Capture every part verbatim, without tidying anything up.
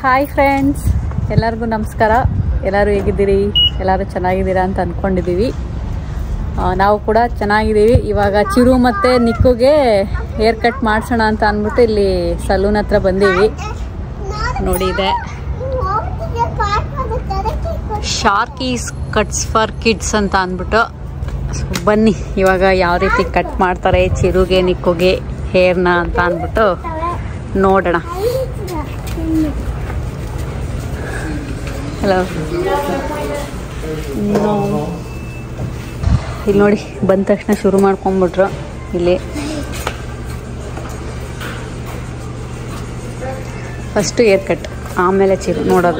Hi friends, ಎಲ್ಲರಿಗೂ ನಮಸ್ಕಾರ. ಎಲ್ಲರೂ ಹೇಗಿದ್ದೀರಿ? ಎಲ್ಲರೂ ಚೆನ್ನಾಗಿದ್ದೀರಾ ಅಂತ ಅಂದ್ಕೊಂಡಿದ್ದೀವಿ. ನಾವು ಕೂಡ ಚೆನ್ನಾಗಿದ್ದೀವಿ. ಇವಾಗ ಚಿರು ಮತ್ತು ನಿಕ್ಕುಗೆ ಹೇರ್ ಕಟ್ ಮಾಡಿಸೋಣ ಅಂತ ಅಂದ್ಬಿಟ್ಟು ಇಲ್ಲಿ ಸಲೂನ್ ಹತ್ರ ಬಂದೀವಿ. ನೋಡಿ, ಇದೆ ಶಾರ್ಕೀಸ್ ಕಟ್ಸ್ ಫಾರ್ ಕಿಡ್ಸ್ ಅಂತ ಅಂದ್ಬಿಟ್ಟು. ಬನ್ನಿ ಇವಾಗ ಯಾವ ರೀತಿ ಕಟ್ ಮಾಡ್ತಾರೆ ಚಿರುಗೆ ನಿಕ್ಕುಗೆ ಹೇರ್ನ ಅಂತ ಅಂದ್ಬಿಟ್ಟು ನೋಡೋಣ. ಹಲೋ, ಇಲ್ಲಿ ನೋಡಿ, ಬಂದ ತಕ್ಷಣ ಶುರು ಮಾಡ್ಕೊಂಬಿಟ್ರು. ಇಲ್ಲಿ ಫಸ್ಟು ಹೇರ್ ಕಟ್, ಆಮೇಲೆ ಚಿರು ನೋಡೋದು.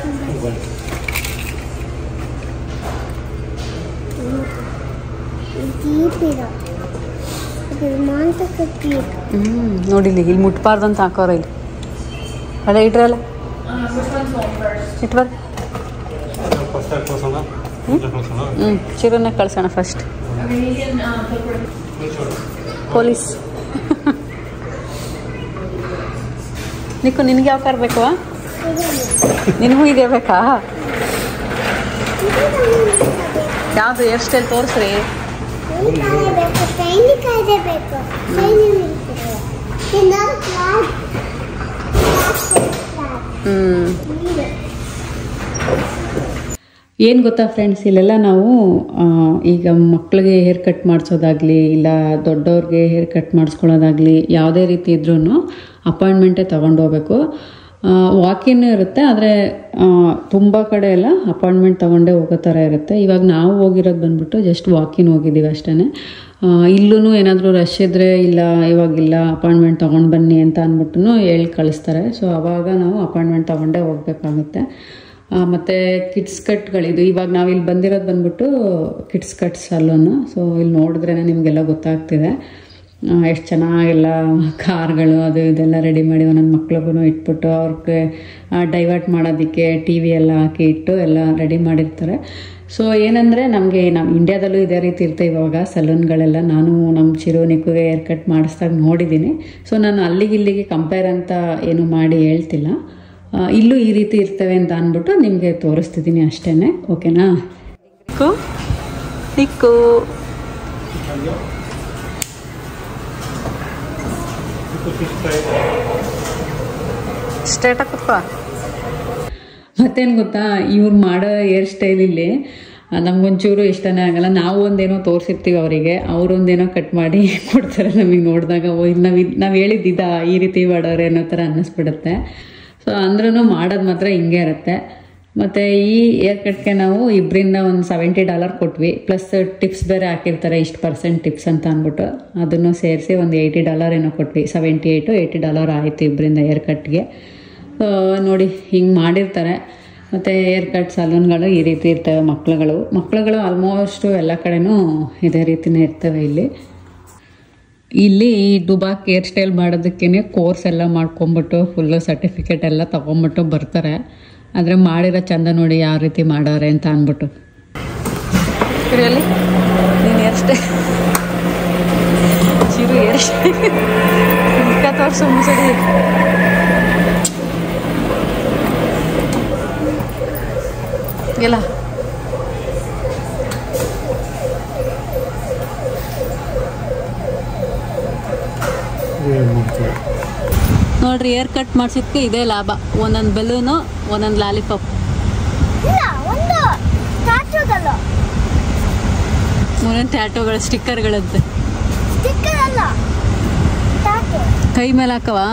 ಹ್ಮ್ ನೋಡಿಲಿ, ಇಲ್ಲಿ ಮುಟ್ಬಾರ್ದು ಅಂತ ಹಾಕೋರ. ಇಲ್ಲಿ ಅಲ್ಲ ಇಟ್ರಲ್ಲ ಇಟ್ಬಾರ್ದು. ಹ್ಞೂ ಚಿರುನ ಕಳ್ಸೋಣ ಫಸ್ಟ್. ಪೊಲೀಸ್ ನಿಕ್ಕು, ನಿನಗೆ ಯಾವ ಕಾರ್ ಬೇಕವಾ? ನಿನಗೂ ಇದೇ ಬೇಕಾ? ಯಾವುದು ಹೇರ್ ಸ್ಟೈಲ್ ತೋರಿಸ್ರಿ. ಹ್ಮ್ ಏನು ಗೊತ್ತಾ ಫ್ರೆಂಡ್ಸ್, ಇಲ್ಲೆಲ್ಲ ನಾವು ಈಗ ಮಕ್ಕಳಿಗೆ ಹೇರ್ ಕಟ್ ಮಾಡಿಸೋದಾಗಲಿ ಇಲ್ಲ ದೊಡ್ಡವ್ರಿಗೆ ಹೇರ್ ಕಟ್ ಮಾಡಿಸ್ಕೊಳ್ಳೋದಾಗಲಿ ಯಾವುದೇ ರೀತಿ ಇದ್ರೂ ಅಪಾಯಿಂಟ್ಮೆಂಟೇ ತೊಗೊಂಡು ಹೋಗ್ಬೇಕು. ವಾಕಿನ್ ಇರುತ್ತೆ, ಆದರೆ ತುಂಬ ಕಡೆ ಎಲ್ಲ ಅಪಾಯಿಂಟ್ಮೆಂಟ್ ತೊಗೊಂಡೇ ಹೋಗೋ ಥರ ಇರುತ್ತೆ. ಇವಾಗ ನಾವು ಹೋಗಿರೋದು ಬಂದ್ಬಿಟ್ಟು ಜಸ್ಟ್ ವಾಕಿನ್ ಹೋಗಿದ್ದೀವಿ ಅಷ್ಟೇ. ಇಲ್ಲೂ ಏನಾದರೂ ರಶ್ ಇದ್ದರೆ ಇಲ್ಲ ಇವಾಗಿಲ್ಲ ಅಪಾಯಿಂಟ್ಮೆಂಟ್ ತೊಗೊಂಡು ಬನ್ನಿ ಅಂತ ಅಂದ್ಬಿಟ್ಟು ಹೇಳಿ ಕಳಿಸ್ತಾರೆ. ಸೊ ಆವಾಗ ನಾವು ಅಪಾಯಿಂಟ್ಮೆಂಟ್ ತೊಗೊಂಡೇ ಹೋಗಬೇಕಾಗುತ್ತೆ. ಮತ್ತು ಕಿಡ್ಸ್ ಕಟ್ಗಳಿದು ಇವಾಗ ನಾವು ಇಲ್ಲಿ ಬಂದಿರೋದು ಬಂದ್ಬಿಟ್ಟು ಕಿಡ್ಸ್ ಕಟ್ ಸಲೂನು. ಸೊ ಇಲ್ಲಿ ನೋಡಿದ್ರೇ ನಿಮಗೆಲ್ಲ ಗೊತ್ತಾಗ್ತಿದೆ ಎಷ್ಟು ಚೆನ್ನಾಗೆಲ್ಲ ಕಾರ್ಗಳು ಅದು ಇದೆಲ್ಲ ರೆಡಿ ಮಾಡಿ ಒಂದೊಂದು ಮಕ್ಳಿಗೂ ಇಟ್ಬಿಟ್ಟು ಅವ್ರಿಗೆ ಡೈವರ್ಟ್ ಮಾಡೋದಕ್ಕೆ ಟಿ ವಿ ಎಲ್ಲ ಹಾಕಿ ಇಟ್ಟು ಎಲ್ಲ ರೆಡಿ ಮಾಡಿರ್ತಾರೆ. ಸೊ ಏನಂದರೆ ನಮಗೆ ನಮ್ಮ ಇಂಡ್ಯಾದಲ್ಲೂ ಇದೇ ರೀತಿ ಇರ್ತವೆ ಇವಾಗ ಸಲೂನ್ಗಳೆಲ್ಲ. ನಾನು ನಮ್ಮ ಚಿರು ನಿಕ್ಕುಗೆ ಹೇರ್ ಕಟ್ ಮಾಡಿಸ್ದಾಗ ನೋಡಿದ್ದೀನಿ. ಸೊ ನಾನು ಅಲ್ಲಿಗೆ ಇಲ್ಲಿಗೆ ಕಂಪೇರ್ ಅಂತ ಏನು ಮಾಡಿ ಹೇಳ್ತಿಲ್ಲ, ಇಲ್ಲೂ ಈ ರೀತಿ ಇರ್ತವೆ ಅಂತ ಅಂದ್ಬಿಟ್ಟು ನಿಮಗೆ ತೋರಿಸ್ತಿದ್ದೀನಿ ಅಷ್ಟೇ. ಓಕೆನಾ? ನಿಕ್ಕು ನಿಕ್ಕು ಸ್ಟ್ರೇಟಾಗಿ ಕೂತ್ಕೋ. ಮತ್ತೇನು ಗೊತ್ತಾ, ಇವ್ರು ಮಾಡೋ ಹೇರ್ ಸ್ಟೈಲಲ್ಲಿ ನಮಗೊಂಚೂರು ಇಷ್ಟನೇ ಆಗಲ್ಲ. ನಾವು ಒಂದೇನೋ ತೋರಿಸಿರ್ತೀವಿ ಅವರಿಗೆ, ಅವರೊಂದೇನೋ ಕಟ್ ಮಾಡಿ ಕೊಡ್ತಾರೆ. ನಮಗೆ ನೋಡಿದಾಗ ಓ ಇದು ನಾವು ನಾವು ಹೇಳಿದ್ದಿದ್ದ ಈ ರೀತಿ ಮಾಡೋರೆ ಅನ್ನೋ ಥರ ಅನ್ನಿಸ್ಬಿಡುತ್ತೆ. ಸೊ ಅಂದ್ರೂ ಮಾಡೋದು ಮಾತ್ರ ಹಿಂಗೆ ಇರುತ್ತೆ. ಮತ್ತು ಈ ಹೇರ್ ಕಟ್ಗೆ ನಾವು ಇಬ್ಬರಿಂದ ಒಂದು ಸೆವೆಂಟಿ ಡಾಲರ್ ಕೊಟ್ವಿ, ಪ್ಲಸ್ ಟಿಪ್ಸ್ ಬೇರೆ ಹಾಕಿರ್ತಾರೆ, ಇಷ್ಟು ಪರ್ಸೆಂಟ್ ಟಿಪ್ಸ್ ಅಂತ ಅಂದ್ಬಿಟ್ಟು ಅದನ್ನು ಸೇರಿಸಿ ಒಂದು ಏಯ್ಟಿ ಡಾಲರ್ ಏನೋ ಕೊಟ್ವಿ. ಸೆವೆಂಟಿ ಏಯ್ಟು ಏಯ್ಟಿ ಡಾಲರ್ ಆಯಿತು ಇಬ್ಬರಿಂದ ಹೇರ್ ಕಟ್ಗೆ. ಸೊ ನೋಡಿ ಹಿಂಗೆ ಮಾಡಿರ್ತಾರೆ. ಮತ್ತು ಹೇರ್ ಕಟ್ ಸಲೂನ್ಗಳು ಈ ರೀತಿ ಇರ್ತವೆ. ಮಕ್ಳುಗಳು ಮಕ್ಳುಗಳು ಆಲ್ಮೋಸ್ಟು ಎಲ್ಲ ಕಡೆನೂ ಇದೇ ರೀತಿಯೇ ಇರ್ತವೆ. ಇಲ್ಲಿ ಇಲ್ಲಿ ದುಬಾಕ್ ಹೇರ್ ಸ್ಟೈಲ್ ಮಾಡೋದಕ್ಕೇ ಕೋರ್ಸ್ ಎಲ್ಲ ಮಾಡ್ಕೊಂಬಿಟ್ಟು ಫುಲ್ಲು ಸರ್ಟಿಫಿಕೇಟ್ ಎಲ್ಲ ತೊಗೊಂಬಿಟ್ಟು ಬರ್ತಾರೆ. ಆದರೆ ಮಾಡಿರೋ ಚಂದ ನೋಡಿ ಯಾವ ರೀತಿ ಮಾಡೋರೆ ಅಂತ ಅಂದ್ಬಿಟ್ಟು. ಇದರಲ್ಲಿ ನೀನು hair style Chiru hair style ಇಪ್ಪತ್ತು ವರ್ಷ ಮುಸಡಿ ಇಲ್ಲ ನೋಡ್ರಿ, ಹೇರ್ ಕಟ್ ಮಾಡಿಸಿದ್ಕೆ ಇದೇ ಲಾಭ. ಒಂದೊಂದು ಬೆಲೂನು, ಒಂದೊಂದು ಲಾಲಿಪಾಪ್, ಒಂದೊಂದು ಟ್ಯಾಟೋಗಳ ಸ್ಟಿಕ್ಕರ್ಗಳಂತೆ ಕೈ ಮೇಲೆ ಹಾಕವಾ.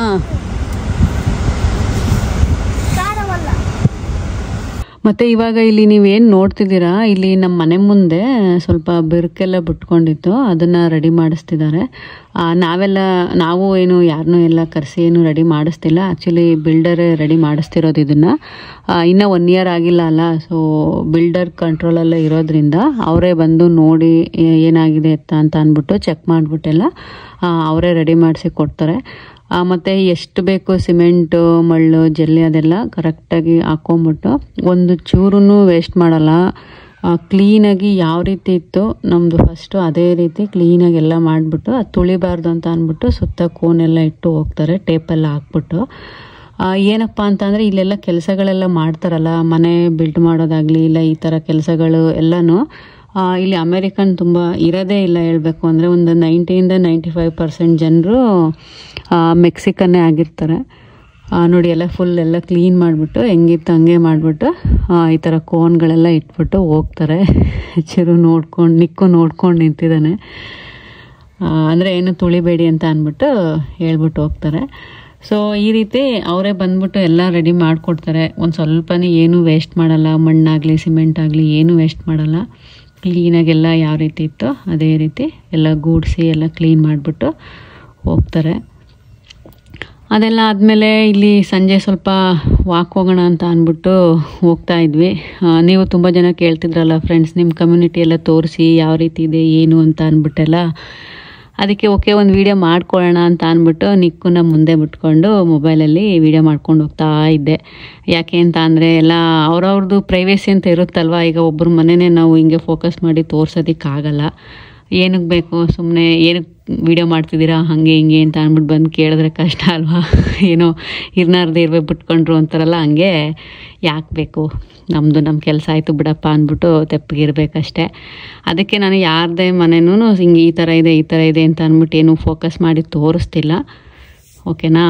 ಮತ್ತು ಇವಾಗ ಇಲ್ಲಿ ನೀವೇನು ನೋಡ್ತಿದ್ದೀರಾ, ಇಲ್ಲಿ ನಮ್ಮ ಮನೆ ಮುಂದೆ ಸ್ವಲ್ಪ ಬಿರುಕೆಲ್ಲ ಬಿಟ್ಕೊಂಡಿತ್ತು, ಅದನ್ನು ರೆಡಿ ಮಾಡಿಸ್ತಿದ್ದಾರೆ. ನಾವೆಲ್ಲ ನಾವು ಏನು ಯಾರನ್ನೂ ಎಲ್ಲ ಕರೆಸಿ ಏನು ರೆಡಿ ಮಾಡಿಸ್ತಿಲ್ಲ. ಆ್ಯಕ್ಚುಲಿ ಬಿಲ್ಡರೇ ರೆಡಿ ಮಾಡಿಸ್ತಿರೋದು ಇದನ್ನು. ಇನ್ನೂ ಒನ್ ಇಯರ್ ಆಗಿಲ್ಲ ಅಲ್ಲ, ಸೊ ಬಿಲ್ಡರ್ ಕಂಟ್ರೋಲಲ್ಲೇ ಇರೋದ್ರಿಂದ ಅವರೇ ಬಂದು ನೋಡಿ ಏನಾಗಿದೆ ಅಂತ ಅಂತ ಅಂದ್ಬಿಟ್ಟು ಚೆಕ್ ಮಾಡಿಬಿಟ್ಟೆಲ್ಲ ಅವರೇ ರೆಡಿ ಮಾಡಿಸಿ ಕೊಡ್ತಾರೆ. ಮತ್ತು ಎಷ್ಟು ಬೇಕು ಸಿಮೆಂಟು ಮಳ್ಳು ಜಲ್ಲಿ ಅದೆಲ್ಲ ಕರೆಕ್ಟಾಗಿ ಹಾಕ್ಕೊಂಬಿಟ್ಟು ಒಂದು ಚೂರೂ ವೇಸ್ಟ್ ಮಾಡಲ್ಲ. ಕ್ಲೀನಾಗಿ ಯಾವ ರೀತಿ ಇತ್ತು ನಮ್ಮದು ಫಸ್ಟು ಅದೇ ರೀತಿ ಕ್ಲೀನಾಗಿ ಎಲ್ಲ ಮಾಡಿಬಿಟ್ಟು ಅದು ತುಳಿಬಾರ್ದು ಅಂತ ಅಂದ್ಬಿಟ್ಟು ಸುತ್ತ ಕೋನೆಲ್ಲ ಇಟ್ಟು ಹೋಗ್ತಾರೆ, ಟೇಪೆಲ್ಲ ಹಾಕ್ಬಿಟ್ಟು. ಏನಪ್ಪ ಅಂತಂದರೆ ಇಲ್ಲೆಲ್ಲ ಕೆಲಸಗಳೆಲ್ಲ ಮಾಡ್ತಾರಲ್ಲ, ಮನೆ ಬಿಲ್ಡ್ ಮಾಡೋದಾಗಲಿ ಇಲ್ಲ ಈ ಥರ ಕೆಲಸಗಳು ಎಲ್ಲನೂ ಇಲ್ಲಿ ಅಮೇರಿಕನ್ ತುಂಬ ಇರೋದೇ ಇಲ್ಲ ಹೇಳಬೇಕು ಅಂದರೆ. ಒಂದು ನೈಂಟಿಯಿಂದ ನೈಂಟಿ ಫೈವ್ ಪರ್ಸೆಂಟ್ ಜನರು ಮೆಕ್ಸಿಕನ್ನೇ ಆಗಿರ್ತಾರೆ. ನೋಡಿ ಎಲ್ಲ ಫುಲ್ ಎಲ್ಲ ಕ್ಲೀನ್ ಮಾಡಿಬಿಟ್ಟು ಹೆಂಗಿತ್ತು ಹಂಗೆ ಮಾಡಿಬಿಟ್ಟು ಈ ಥರ ಕೋನ್ಗಳೆಲ್ಲ ಇಟ್ಬಿಟ್ಟು ಹೋಗ್ತಾರೆ. ಚಿರು ನೋಡ್ಕೊಂಡು ನಿಕ್ಕು ನೋಡ್ಕೊಂಡು ನಿಂತಿದ್ದಾನೆ. ಅಂದರೆ ಏನು ತುಳಿಬೇಡಿ ಅಂತ ಅಂದ್ಬಿಟ್ಟು ಹೇಳ್ಬಿಟ್ಟು ಹೋಗ್ತಾರೆ. ಸೊ ಈ ರೀತಿ ಅವರೇ ಬಂದ್ಬಿಟ್ಟು ಎಲ್ಲ ರೆಡಿ ಮಾಡಿಕೊಡ್ತಾರೆ. ಒಂದು ಸ್ವಲ್ಪನೇ ಏನೂ ವೇಸ್ಟ್ ಮಾಡಲ್ಲ, ಮಣ್ಣಾಗಲಿ ಸಿಮೆಂಟ್ ಆಗಲಿ ಏನೂ ವೇಸ್ಟ್ ಮಾಡಲ್ಲ. ಕ್ಲೀನಾಗೆಲ್ಲ ಯಾವ ರೀತಿ ಇತ್ತು ಅದೇ ರೀತಿ ಎಲ್ಲ ಗೂಡಿಸಿ ಎಲ್ಲ ಕ್ಲೀನ್ ಮಾಡಿಬಿಟ್ಟು ಹೋಗ್ತಾರೆ. ಅದೆಲ್ಲ ಆದಮೇಲೆ ಇಲ್ಲಿ ಸಂಜೆ ಸ್ವಲ್ಪ ವಾಕ್ ಹೋಗೋಣ ಅಂತ ಅಂದ್ಬಿಟ್ಟು ಹೋಗ್ತಾ ಇದ್ವಿ. ನೀವು ತುಂಬ ಜನ ಕೇಳ್ತಿದ್ರಲ್ಲ ಫ್ರೆಂಡ್ಸ್, ನಿಮ್ಮ ಕಮ್ಯುನಿಟಿ ಎಲ್ಲ ತೋರಿಸಿ ಯಾವ ರೀತಿ ಇದೆ ಏನು ಅಂತ ಅಂದ್ಬಿಟ್ಟೆಲ್ಲ. ಅದಕ್ಕೆ ಓಕೆ ಒಂದು ವೀಡಿಯೋ ಮಾಡ್ಕೊಳ್ಳೋಣ ಅಂತ ಅಂದ್ಬಿಟ್ಟು ನಿಕ್ಕುನ ಮುಂದೆ ಬಿಟ್ಕೊಂಡು ಮೊಬೈಲಲ್ಲಿ ವೀಡಿಯೋ ಮಾಡ್ಕೊಂಡು ಹೋಗ್ತಾ ಇದ್ದೆ. ಯಾಕೆ ಅಂತ ಅಂದರೆ ಎಲ್ಲ ಅವ್ರವ್ರದ್ದು ಪ್ರೈವೇಸಿ ಅಂತ ಇರುತ್ತಲ್ವ. ಈಗ ಒಬ್ಬರು ಮನೆಯೇ ನಾವು ಹಿಂಗೆ ಫೋಕಸ್ ಮಾಡಿ ತೋರ್ಸೋದಕ್ಕಾಗಲ್ಲ. ಏನಕ್ಕೆ ಬೇಕು ಸುಮ್ಮನೆ ಏನಕ್ಕೆ ವೀಡಿಯೋ ಮಾಡ್ತಿದ್ದೀರಾ ಹಾಗೆ ಹಿಂಗೆ ಅಂತ ಅಂದ್ಬಿಟ್ಟು ಬಂದು ಕೇಳಿದ್ರೆ ಕಷ್ಟ ಅಲ್ವಾ. ಏನೋ ಇರ್ನಾರ್ದು ಇರ್ಬೇಕು ಬಿಟ್ಕೊಂಡ್ರು ಅಂತಾರಲ್ಲ, ಹಂಗೆ ಯಾಕೆ ಬೇಕು, ನಮ್ಮದು ನಮ್ಮ ಕೆಲಸ ಆಯಿತು ಬಿಡಪ್ಪ ಅಂದ್ಬಿಟ್ಟು ತೆಪ್ಪಗಿರ್ಬೇಕಷ್ಟೆ. ಅದಕ್ಕೆ ನಾನು ಯಾರದೇ ಮನೆಯೂ ಹಿಂಗೆ ಈ ಥರ ಇದೆ ಈ ಥರ ಇದೆ ಅಂತ ಅಂದ್ಬಿಟ್ಟು ಏನು ಫೋಕಸ್ ಮಾಡಿ ತೋರಿಸ್ತಿಲ್ಲ. ಓಕೆನಾ.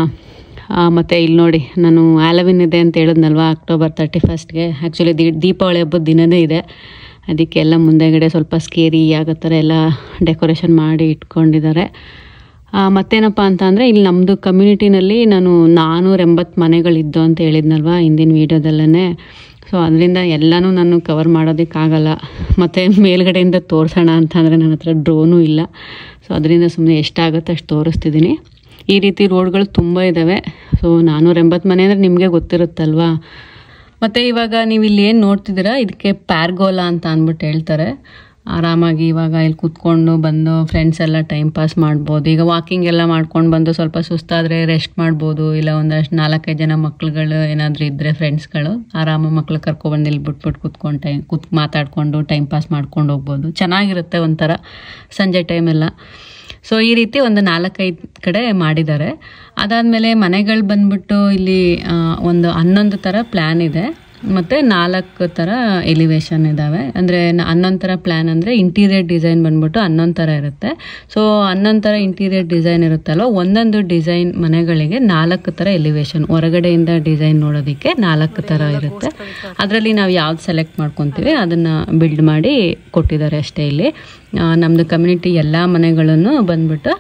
ಮತ್ತು ಇಲ್ಲಿ ನೋಡಿ, ನಾನು ಹ್ಯಾಲೋವಿನ್ ಇದೆ ಅಂತ ಹೇಳಿದ್ನಲ್ವ ಅಕ್ಟೋಬರ್ ತರ್ಟಿ ಫಸ್ಟ್ಗೆ. ಆ್ಯಕ್ಚುಲಿ ದೀ ದೀಪಾವಳಿ ಹಬ್ಬದ ದಿನವೇ ಇದೆ. ಅದಕ್ಕೆಲ್ಲ ಮುಂದೆಗಡೆ ಸ್ವಲ್ಪ ಸ್ಕೇರಿ ಆಗೋ ಥರ ಎಲ್ಲ ಡೆಕೋರೇಷನ್ ಮಾಡಿ ಇಟ್ಕೊಂಡಿದ್ದಾರೆ. ಮತ್ತೇನಪ್ಪ ಅಂತ ಅಂದರೆ ಇಲ್ಲಿ ನಮ್ಮದು ಕಮ್ಯುನಿಟಿನಲ್ಲಿ ನಾನು ನಾನ್ನೂರ ಎಂಬತ್ತು ಮನೆಗಳಿದ್ದು ಅಂತ ಹೇಳಿದ್ನಲ್ವ ಹಿಂದಿನ ವೀಡಿಯೋದಲ್ಲೇ. ಸೊ ಅದರಿಂದ ಎಲ್ಲನೂ ನಾನು ಕವರ್ ಮಾಡೋದಕ್ಕಾಗಲ್ಲ. ಮತ್ತು ಮೇಲ್ಗಡೆಯಿಂದ ತೋರಿಸೋಣ ಅಂತಂದರೆ ನನ್ನ ಹತ್ರ ಡ್ರೋನು ಇಲ್ಲ. ಸೊ ಅದರಿಂದ ಸುಮ್ಮನೆ ಎಷ್ಟಾಗುತ್ತೆ ಅಷ್ಟು ತೋರಿಸ್ತಿದ್ದೀನಿ. ಈ ರೀತಿ ರೋಡ್ಗಳು ತುಂಬ ಇದ್ದಾವೆ. ಸೊ ನಾನ್ನೂರ ಎಂಬತ್ತು ಮನೆ ಅಂದರೆ ನಿಮಗೆ ಗೊತ್ತಿರುತ್ತಲ್ವಾ. ಮತ್ತು ಇವಾಗ ನೀವು ಇಲ್ಲಿ ಏನು ನೋಡ್ತಿದ್ದೀರಾ ಇದಕ್ಕೆ ಪ್ಯಾರ್ಗೋಲಾ ಅಂತ ಅಂದ್ಬಿಟ್ಟು ಹೇಳ್ತಾರೆ. ಆರಾಮಾಗಿ ಇವಾಗ ಇಲ್ಲಿ ಕೂತ್ಕೊಂಡು ಬಂದು ಫ್ರೆಂಡ್ಸ್ ಎಲ್ಲ ಟೈಮ್ ಪಾಸ್ ಮಾಡ್ಬೋದು. ಈಗ ವಾಕಿಂಗ್ ಎಲ್ಲ ಮಾಡ್ಕೊಂಡು ಬಂದು ಸ್ವಲ್ಪ ಸುಸ್ತಾದರೆ ರೆಸ್ಟ್ ಮಾಡ್ಬೋದು. ಇಲ್ಲ ಒಂದಷ್ಟು ನಾಲ್ಕೈದು ಜನ ಮಕ್ಳುಗಳು ಏನಾದರೂ ಇದ್ದರೆ ಫ್ರೆಂಡ್ಸ್ಗಳು ಆರಾಮಾಗಿ ಮಕ್ಳು ಕರ್ಕೊಬಂದು ಇಲ್ಲಿ ಬಿಟ್ಬಿಟ್ಟು ಕೂತ್ಕೊಂಡು ಟೈಮ್ ಕೂತ್ ಮಾತಾಡಿಕೊಂಡು ಟೈಮ್ ಪಾಸ್ ಮಾಡ್ಕೊಂಡು ಹೋಗ್ಬೋದು. ಚೆನ್ನಾಗಿರುತ್ತೆ ಒಂಥರ ಸಂಜೆ ಟೈಮೆಲ್ಲ. ಸೊ ಈ ರೀತಿ ಒಂದು ನಾಲ್ಕೈದು ಕಡೆ ಮಾಡಿದ್ದಾರೆ. ಅದಾದಮೇಲೆ ಮನೆಗಳು ಬಂದ್ಬಿಟ್ಟು ಇಲ್ಲಿ ಒಂದು ಹನ್ನೊಂದು ಥರ ಪ್ಲ್ಯಾನ್ ಇದೆ ಮತ್ತು ನಾಲ್ಕು ಥರ ಎಲಿವೇಶನ್ ಇದ್ದಾವೆ. ಅಂದರೆ ಹನ್ನೊಂದು ಥರ ಪ್ಲ್ಯಾನ್ ಅಂದರೆ ಇಂಟೀರಿಯರ್ ಡಿಸೈನ್ ಬಂದ್ಬಿಟ್ಟು ಹನ್ನೊಂದು ಥರ ಇರುತ್ತೆ. ಸೊ ಹನ್ನೊಂದು ಥರ ಇಂಟೀರಿಯರ್ ಡಿಸೈನ್ ಇರುತ್ತಲ್ವ, ಒಂದೊಂದು ಡಿಸೈನ್ ಮನೆಗಳಿಗೆ ನಾಲ್ಕು ಥರ ಎಲಿವೇಶನ್, ಹೊರಗಡೆಯಿಂದ ಡಿಸೈನ್ ನೋಡೋದಕ್ಕೆ ನಾಲ್ಕು ಥರ ಇರುತ್ತೆ. ಅದರಲ್ಲಿ ನಾವು ಯಾವ್ದು ಸೆಲೆಕ್ಟ್ ಮಾಡ್ಕೊತೀವಿ ಅದನ್ನು ಬಿಲ್ಡ್ ಮಾಡಿ ಕೊಟ್ಟಿದ್ದಾರೆ ಅಷ್ಟೇ. ಇಲ್ಲಿ ನಮ್ಮದು ಕಮ್ಯುನಿಟಿ ಎಲ್ಲ ಮನೆಗಳನ್ನು ಬಂದ್ಬಿಟ್ಟು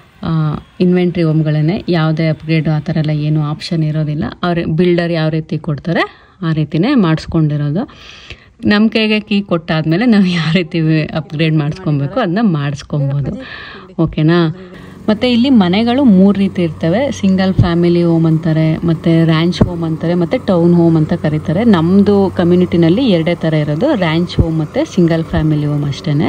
ಇನ್ವೆಂಟ್ರಿ ಹೋಮ್ಗಳೇ, ಯಾವುದೇ ಅಪ್ಗ್ರೇಡು ಆ ಥರ ಎಲ್ಲ ಏನು ಆಪ್ಷನ್ ಇರೋದಿಲ್ಲ. ಅವ್ರ ಬಿಲ್ಡರ್ ಯಾವ ರೀತಿ ಕೊಡ್ತಾರೆ ಆ ರೀತಿಯೇ ಮಾಡಿಸ್ಕೊಂಡಿರೋದು. ನಮ್ಮ ಕೈಗೆ ಕೀ ಕೊಟ್ಟಾದಮೇಲೆ ನಾವು ಯಾವ ರೀತಿ ಅಪ್ಗ್ರೇಡ್ ಮಾಡಿಸ್ಕೊಬೇಕು ಅದನ್ನ ಮಾಡಿಸ್ಕೊಬೋದು. ಓಕೆನಾ. ಮತ್ತು ಇಲ್ಲಿ ಮನೆಗಳು ಮೂರು ರೀತಿ ಇರ್ತವೆ. ಸಿಂಗಲ್ ಫ್ಯಾಮಿಲಿ ಹೋಮ್ ಅಂತಾರೆ, ಮತ್ತು ರ್ಯಾಂಚ್ ಹೋಮ್ ಅಂತಾರೆ, ಮತ್ತು ಟೌನ್ ಹೋಮ್ ಅಂತ ಕರೀತಾರೆ. ನಮ್ಮದು ಕಮ್ಯುನಿಟಿನಲ್ಲಿ ಎರಡೇ ಥರ ಇರೋದು, ರ್ಯಾಂಚ್ ಹೋಮ್ ಮತ್ತು ಸಿಂಗಲ್ ಫ್ಯಾಮಿಲಿ ಹೋಮ್ ಅಷ್ಟೇ.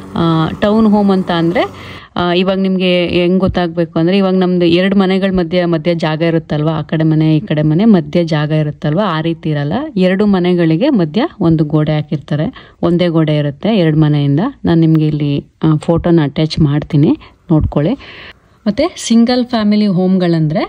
ಟೌನ್ ಹೋಮ್ ಅಂತ ಅಂದರೆ ಇವಾಗ ನಿಮಗೆ ಹೆಂಗೆ ಗೊತ್ತಾಗಬೇಕು ಅಂದರೆ, ಇವಾಗ ನಮ್ಮದು ಎರಡು ಮನೆಗಳ ಮಧ್ಯೆ ಮಧ್ಯೆ ಜಾಗ ಇರುತ್ತಲ್ವ, ಆ ಕಡೆ ಮನೆ ಈ ಕಡೆ ಮನೆ ಮಧ್ಯೆ ಜಾಗ ಇರುತ್ತಲ್ವ, ಆ ರೀತಿ ಇರಲ್ಲ. ಎರಡು ಮನೆಗಳಿಗೆ ಮಧ್ಯ ಒಂದು ಗೋಡೆ ಹಾಕಿರ್ತಾರೆ. ಒಂದೇ ಗೋಡೆ ಇರುತ್ತೆ ಎರಡು ಮನೆಯಿಂದ. ನಾನು ನಿಮಗೆ ಇಲ್ಲಿ ಫೋಟೋನ ಅಟ್ಯಾಚ್ ಮಾಡ್ತೀನಿ, ನೋಡ್ಕೊಳ್ಳಿ. ಮತ್ತು ಸಿಂಗಲ್ ಫ್ಯಾಮಿಲಿ ಹೋಮ್ಗಳಂದರೆ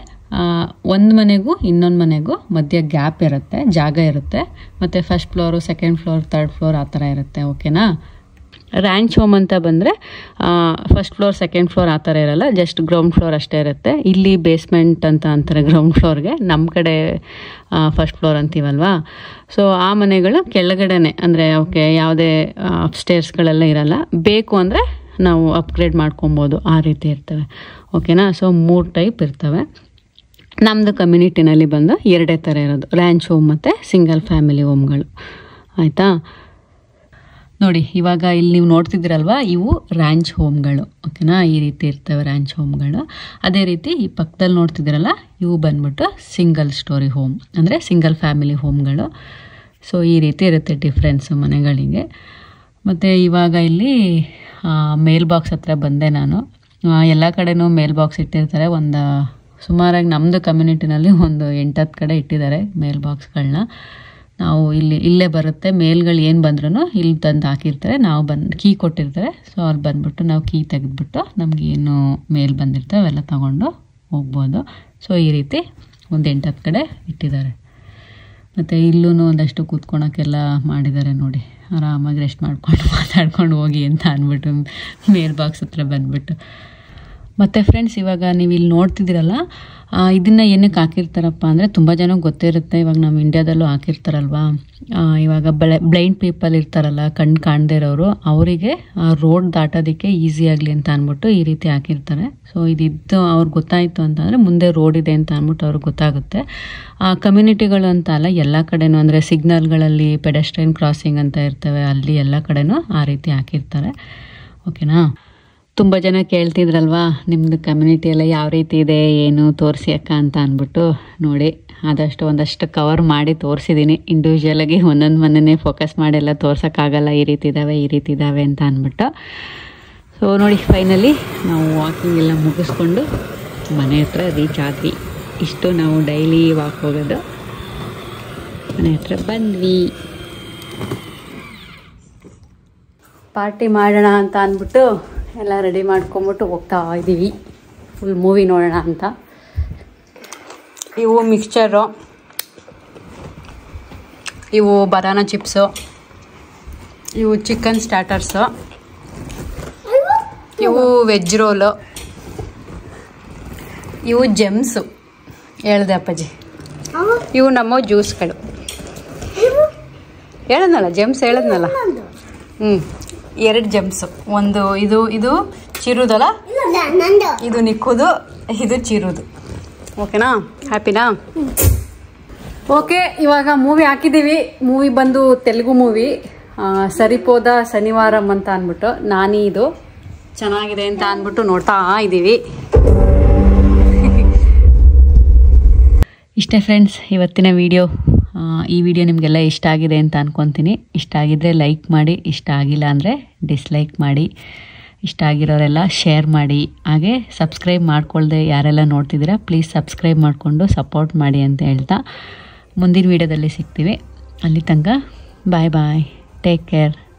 ಒಂದು ಮನೆಗೂ ಇನ್ನೊಂದು ಮನೆಗೂ ಮಧ್ಯ ಗ್ಯಾಪ್ ಇರುತ್ತೆ, ಜಾಗ ಇರುತ್ತೆ. ಮತ್ತು first floor second floor third floor ಆ ಥರ ಇರುತ್ತೆ. ಓಕೆನಾ. ರ್ಯಾಂಚ್ ಹೋಮ್ ಅಂತ ಬಂದರೆ ಫಸ್ಟ್ ಫ್ಲೋರ್ ಸೆಕೆಂಡ್ ಫ್ಲೋರ್ ಆ ಥರ ಇರಲ್ಲ, ಜಸ್ಟ್ ಗ್ರೌಂಡ್ ಫ್ಲೋರ್ ಅಷ್ಟೇ ಇರುತ್ತೆ. ಇಲ್ಲಿ ಬೇಸ್ಮೆಂಟ್ ಅಂತ ಅಂತಾರೆ ಗ್ರೌಂಡ್ ಫ್ಲೋರ್ಗೆ, ನಮ್ಮ ಕಡೆ ಫಸ್ಟ್ ಫ್ಲೋರ್ ಅಂತೀವಲ್ವಾ. ಸೊ ಆ ಮನೆಗಳು ಕೆಳಗಡೆನೆ, ಅಂದರೆ ಓಕೆ ಯಾವುದೇ ಅಪ್ಸ್ಟೇರ್ಸ್ಗಳೆಲ್ಲ ಇರಲ್ಲ. ಬೇಕು ಅಂದರೆ ನಾವು ಅಪ್ಗ್ರೇಡ್ ಮಾಡ್ಕೊಬೋದು, ಆ ರೀತಿ ಇರ್ತವೆ. ಓಕೆನಾ. ಸೊ ಮೂರು ಟೈಪ್ ಇರ್ತವೆ. ನಮ್ಮದು ಕಮ್ಯುನಿಟಿನಲ್ಲಿ ಬಂದು ಎರಡೇ ಥರ ಇರೋದು, ರ್ಯಾಂಚ್ ಹೋಮ್ ಮತ್ತು ಸಿಂಗಲ್ ಫ್ಯಾಮಿಲಿ ಹೋಮ್ಗಳು. ಆಯಿತಾ. ನೋಡಿ ಇವಾಗ ಇಲ್ಲಿ ನೀವು ನೋಡ್ತಿದ್ದೀರಲ್ವ, ಇವು ರ್ಯಾಂಚ್ ಹೋಮ್ಗಳು. ಓಕೆನಾ. ಈ ರೀತಿ ಇರ್ತವೆ ರ್ಯಾಂಚ್ ಹೋಮ್ಗಳು. ಅದೇ ರೀತಿ ಈ ಪಕ್ಕದಲ್ಲಿ ನೋಡ್ತಿದ್ದೀರಲ್ಲ, ಇವು ಬಂದ್ಬಿಟ್ಟು ಸಿಂಗಲ್ ಸ್ಟೋರಿ ಹೋಮ್, ಅಂದರೆ ಸಿಂಗಲ್ ಫ್ಯಾಮಿಲಿ ಹೋಮ್ಗಳು. ಸೊ ಈ ರೀತಿ ಇರುತ್ತೆ ಡಿಫ್ರೆನ್ಸು ಮನೆಗಳಿಗೆ. ಮತ್ತು ಇವಾಗ ಇಲ್ಲಿ ಮೇಲ್ ಬಾಕ್ಸ್ ಹತ್ರ ಬಂದೆ ನಾನು. ಎಲ್ಲ ಕಡೆನೂ ಮೇಲ್ ಬಾಕ್ಸ್ ಇಟ್ಟಿರ್ತಾರೆ. ಒಂದು ಸುಮಾರಾಗಿ ನಮ್ಮದು ಕಮ್ಯುನಿಟಿನಲ್ಲಿ ಒಂದು ಎಂಟತ್ತು ಕಡೆ ಇಟ್ಟಿದ್ದಾರೆ ಮೇಲ್ ಬಾಕ್ಸ್ಗಳನ್ನ. ನಾವು ಇಲ್ಲಿ ಇಲ್ಲೇ ಬರುತ್ತೆ ಮೇಲ್ಗಳು ಏನು ಬಂದ್ರೂ ಇಲ್ಲಿ ತಂದು ಹಾಕಿರ್ತಾರೆ. ನಾವು ಬಂದು ಕೀ ಕೊಟ್ಟಿರ್ತಾರೆ. ಸೊ ಅಲ್ಲಿ ಬಂದುಬಿಟ್ಟು ನಾವು ಕೀ ತೆಗೆದುಬಿಟ್ಟು ನಮಗೇನು ಮೇಲ್ ಬಂದಿರ್ತವೆ ಅವೆಲ್ಲ ತೊಗೊಂಡು ಹೋಗ್ಬೋದು. ಸೊ ಈ ರೀತಿ ಒಂದು ಎಂಟು ಹತ್ತು ಕಡೆ ಇಟ್ಟಿದ್ದಾರೆ. ಮತ್ತು ಇಲ್ಲೂ ಒಂದಷ್ಟು ಕೂತ್ಕೊಳಕ್ಕೆಲ್ಲ ಮಾಡಿದ್ದಾರೆ ನೋಡಿ. ಆರಾಮಾಗಿ ರೆಸ್ಟ್ ಮಾಡ್ಕೊಂಡು ಮಾತಾಡ್ಕೊಂಡು ಹೋಗಿ ಅಂತ ಅಂದ್ಬಿಟ್ಟು ಮೇಲ್ ಬಾಕ್ಸ್ ಹತ್ರ ಬಂದುಬಿಟ್ಟು. ಮತ್ತು ಫ್ರೆಂಡ್ಸ್, ಇವಾಗ ನೀವು ಇಲ್ಲಿ ನೋಡ್ತಿದ್ದೀರಲ್ಲ, ಇದನ್ನು ಏನಕ್ಕೆ ಹಾಕಿರ್ತಾರಪ್ಪ ಅಂದರೆ ತುಂಬ ಜನಕ್ಕೆ ಗೊತ್ತಿರುತ್ತೆ. ಇವಾಗ ನಮ್ಮ ಇಂಡ್ಯಾದಲ್ಲೂ ಹಾಕಿರ್ತಾರಲ್ವ, ಇವಾಗ ಬ್ಲೈ ಬ್ಲೈಂಡ್ ಪೀಪಲ್ ಇರ್ತಾರಲ್ಲ, ಕಣ್ಣು ಕಾಣದೇ ಇರೋರು, ಅವರಿಗೆ ರೋಡ್ ದಾಟೋದಕ್ಕೆ ಈಸಿ ಆಗಲಿ ಅಂತ ಅಂದ್ಬಿಟ್ಟು ಈ ರೀತಿ ಹಾಕಿರ್ತಾರೆ. ಸೊ ಇದಿದ್ದು ಅವ್ರಿಗೆ ಗೊತ್ತಾಯಿತು ಅಂತಂದರೆ ಮುಂದೆ ರೋಡ್ ಇದೆ ಅಂತ ಅಂದ್ಬಿಟ್ಟು ಅವ್ರಿಗೆ ಗೊತ್ತಾಗುತ್ತೆ. ಕಮ್ಯುನಿಟಿಗಳು ಅಂತ ಅಲ್ಲ, ಎಲ್ಲ ಕಡೆನೂ ಅಂದರೆ ಸಿಗ್ನಲ್ಗಳಲ್ಲಿ ಪೆಡೆಸ್ಟ್ರಿಯನ್ ಕ್ರಾಸಿಂಗ್ ಅಂತ ಇರ್ತವೆ, ಅಲ್ಲಿ ಎಲ್ಲ ಕಡೆನೂ ಆ ರೀತಿ ಹಾಕಿರ್ತಾರೆ. ಓಕೆನಾ? ತುಂಬ ಜನ ಕೇಳ್ತಿದ್ರಲ್ವಾ, ನಿಮ್ಮದು ಕಮ್ಯುನಿಟಿ ಎಲ್ಲ ಯಾವ ರೀತಿ ಇದೆ, ಏನು ತೋರಿಸಿ ಅಕ್ಕ ಅಂತ ಅಂದ್ಬಿಟ್ಟು. ನೋಡಿ, ಆದಷ್ಟು ಒಂದಷ್ಟು ಕವರ್ ಮಾಡಿ ತೋರಿಸಿದ್ದೀನಿ. ಇಂಡಿವಿಜುವಲಾಗಿ ಒಂದೊಂದು ಮನೆಯೇ ಫೋಕಸ್ ಮಾಡೆಲ್ಲ ತೋರ್ಸೋಕ್ಕಾಗಲ್ಲ, ಈ ರೀತಿ ಇದ್ದಾವೆ ಈ ರೀತಿ ಇದ್ದಾವೆ ಅಂತ ಅಂದ್ಬಿಟ್ಟು. ಸೊ ನೋಡಿ, ಫೈನಲಿ ನಾವು ವಾಕಿಂಗ್ ಎಲ್ಲ ಮುಗಿಸ್ಕೊಂಡು ಮನೆ ಹತ್ರ ರೀಚ್ ಆದ್ವಿ. ಇಷ್ಟು ನಾವು ಡೈಲಿ ವಾಕ್ ಹೋಗೋದು. ಮನೆ ಹತ್ರ ಬಂದ್ವಿ. ಪಾರ್ಟಿ ಮಾಡೋಣ ಅಂತ ಅಂದ್ಬಿಟ್ಟು ಎಲ್ಲ ರೆಡಿ ಮಾಡ್ಕೊಂಬಿಟ್ಟು ಹೋಗ್ತಾ ಇದ್ದೀವಿ. ಫುಲ್ ಮೂವಿ ನೋಡೋಣ ಅಂತ. ಇವು ಮಿಕ್ಸ್ಚರು, ಇವು ಬನಾನಾ ಚಿಪ್ಸು, ಇವು ಚಿಕನ್ ಸ್ಟಾರ್ಟರ್ಸು, ಇವು ವೆಜ್ ರೋಲು, ಇವು ಜೆಮ್ಸು ಹೇಳ್ದೆ ಅಪ್ಪಾಜಿ. ಇವು ನಮ್ಮ ಜ್ಯೂಸ್ಗಳು ಹೇಳದ್ನಲ್ಲ, ಜೆಮ್ಸ್ ಹೇಳದ್ನಲ್ಲ. ಹ್ಞೂ, ಎರಡು ಜೆಮ್ಸು. ಒಂದು ಇದು ಇದು ಚಿರುದಲ್ಲ, ಇದು ನಿಕ್ಕುದು, ಇದು ಚಿರುದು. ಓಕೆನಾ? ಹ್ಯಾಪಿನಾ? ಓಕೆ, ಇವಾಗ ಮೂವಿ ಹಾಕಿದ್ದೀವಿ. ಮೂವಿ ಬಂದು ತೆಲುಗು ಮೂವಿ, ಸರಿಪೋದ ಶನಿವಾರಂ ಅಂತ ಅಂದ್ಬಿಟ್ಟು. ನಾನಿ ಇದು ಚೆನ್ನಾಗಿದೆ ಅಂತ ಅಂದ್ಬಿಟ್ಟು ನೋಡ್ತಾ ಇದ್ದೀವಿ. ಇಷ್ಟೇ ಫ್ರೆಂಡ್ಸ್ ಇವತ್ತಿನ ವಿಡಿಯೋ. ಈ ವಿಡಿಯೋ ನಿಮಗೆಲ್ಲ ಇಷ್ಟ ಆಗಿದೆ ಅಂತ ಅಂದ್ಕೊತೀನಿ. ಇಷ್ಟ ಆಗಿದ್ದರೆ ಲೈಕ್ ಮಾಡಿ, ಇಷ್ಟ ಆಗಿಲ್ಲ ಅಂದರೆ ಡಿಸ್ಲೈಕ್ ಮಾಡಿ. ಇಷ್ಟ ಆಗಿರೋರೆಲ್ಲ ಶೇರ್ ಮಾಡಿ. ಹಾಗೆ ಸಬ್ಸ್ಕ್ರೈಬ್ ಮಾಡ್ಕೊಳ್ದೆ ಯಾರೆಲ್ಲ ನೋಡ್ತಿದ್ದೀರಾ, ಪ್ಲೀಸ್ ಸಬ್ಸ್ಕ್ರೈಬ್ ಮಾಡಿಕೊಂಡು ಸಪೋರ್ಟ್ ಮಾಡಿ ಅಂತ ಹೇಳ್ತಾ ಮುಂದಿನ ವಿಡಿಯೋದಲ್ಲಿ ಸಿಗ್ತೀವಿ. ಅಲ್ಲಿ ತನಕ ಬಾಯ್ ಬಾಯ್, ಟೇಕ್ ಕೇರ್.